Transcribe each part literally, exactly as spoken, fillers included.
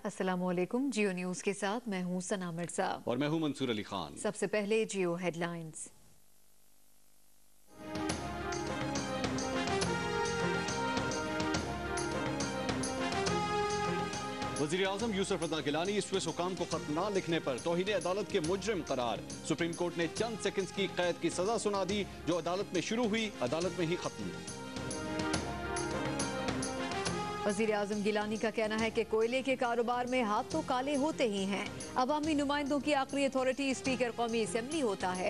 अस्सलामुअलैकुम। जियो न्यूज के साथ मैं हूं सना मिर्जा और मैं हूं मंसूर अली खान। सबसे पहले जियो हेडलाइंस। वज़ीर आज़म यूसुफ रज़ा गिलानी स्विस हुकाम को खत न लिखने पर तौहीन अदालत के मुजरिम करार। सुप्रीम कोर्ट ने चंद सेकंड्स की कैद की सजा सुना दी, जो अदालत में शुरू हुई अदालत में ही खत्म। वज़ीर आज़म गिलानी का कहना है कि कोयले के कारोबार में हाथ तो काले होते ही हैं। अवामी नुमाइंदों की आखिरी अथॉरिटी स्पीकर कौमी असेंबली होता है।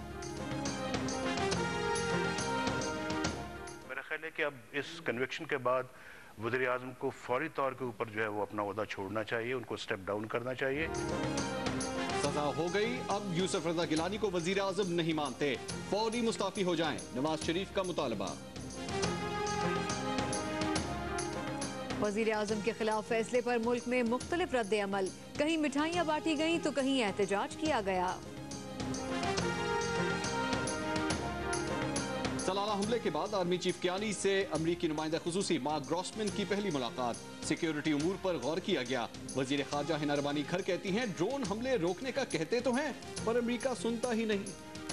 मेरा ख्याल है कि अब इस कन्विक्शन के बाद वज़ीर आज़म को फौरी तौर के ऊपर जो है वो अपना ओहदा छोड़ना चाहिए, उनको स्टेप डाउन करना चाहिए। सजा हो गई, अब यूसुफ रज़ा गिलानी को वज़ीर आज़म नहीं मानते, फौरी मुस्ताफी हो जाएं, नवाज शरीफ का मुतालबा। वज़ीर आज़म के खिलाफ फैसले पर मुल्क में मुख्तलिफ रद्द अमल, कहीं मिठाइयाँ बांटी गईं तो कहीं एहतजाज किया गया। सलाला हमले के बाद आर्मी चीफ कियानी से अमरीकी नुमाइंदा खुसूसी मार्क ग्रॉसमैन की पहली मुलाकात। सिक्योरिटी उमूर पर गौर किया गया। वजीर खारजा हिना रबानी खर कहती हैं ड्रोन हमले रोकने का कहते तो हैं पर अमरीका सुनता ही नहीं।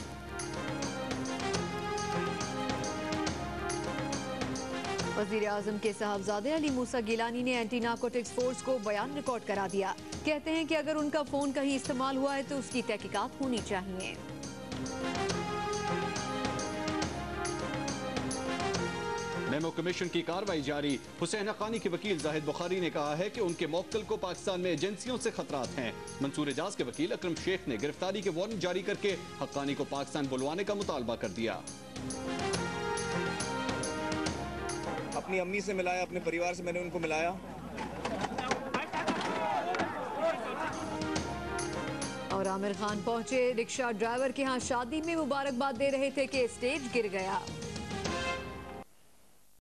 वज़ीर आज़म के साहबजादे अली मूसा गिलानी ने एंटी नारकोटिक्स फोर्स को बयान रिकॉर्ड करा दिया। कहते हैं कि अगर उनका फोन कहीं इस्तेमाल हुआ है तो उसकी तहकीकात होनी चाहिए। मेमो कमीशन की कार्रवाई जारी। हुसैन हक्कानी के वकील जाहिद बुखारी ने कहा है कि उनके मौक्किल को पाकिस्तान में एजेंसियों से खतरात हैं। मंसूर एजाज के वकील अकरम शेख ने गिरफ्तारी के वारंट जारी करके हक्कानी को पाकिस्तान बुलवाने का मुतालबा कर दिया। अपनी अम्मी से मिलाया, अपने परिवार से मैंने उनको मिलाया। और आमिर खान पहुंचे, रिक्शा ड्राइवर के यहाँ शादी में मुबारकबाद दे रहे थे कि स्टेज गिर गया।